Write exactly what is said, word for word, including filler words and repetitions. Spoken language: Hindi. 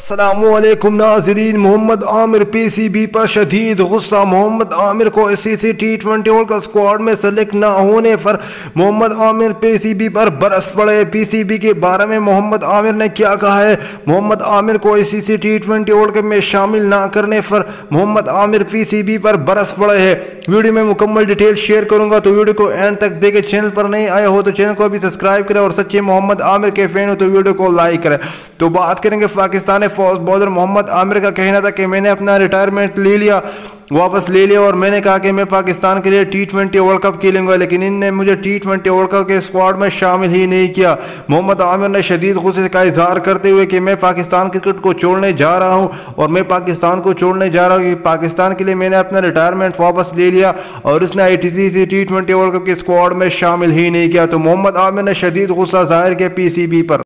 अस्सलामुअलैकुम नाज़रीन। मोहम्मद आमिर पीसीबी पर शदीद गुस्सा। मोहम्मद आमिर को ICC T twenty world cup squad में सेलेक्ट ना होने पर मोहम्मद आमिर पीसीबी पर बरस पड़े। पीसीबी के बारे में मोहम्मद आमिर ने क्या कहा है? मोहम्मद आमिर को ICC T twenty world cup में शामिल ना करने पर मोहम्मद आमिर पीसीबी पर बरस पड़े हैं। वीडियो में मुकम्मल डिटेल शेयर करूंगा, तो वीडियो को एंड तक देखें। चैनल पर नहीं आए हो तो चैनल को अभी सब्सक्राइब करें और सच्चे मोहम्मद आमिर के फैन हो तो वीडियो को लाइक करें। तो बात करेंगे पाकिस्तानी फास्ट बॉलर मोहम्मद आमिर का कहना था कि मैंने अपना रिटायरमेंट ले लिया, वापस ले लिया और मैंने कहा कि मैं पाकिस्तान के लिए टी ट्वेंटी वर्ल्ड कप खेलूंगा, लेकिन इनने मुझे टी ट्वेंटी वर्ल्ड कप के स्क्वाड में शामिल ही नहीं किया। मोहम्मद आमिर ने शदीद गुस्से का इजहार करते हुए कि मैं पाकिस्तान क्रिकेट को छोड़ने जा रहा हूं और मैं पाकिस्तान को छोड़ने जा रहा हूं कि पाकिस्तान के लिए मैंने अपना रिटायरमेंट वापस ले लिया और इसने I T C C T twenty world cup के स्क्वाड में शामिल ही नहीं किया। तो मोहम्मद आमिर ने शदीद गुस्सा जाहिर किया पी सी बी पर।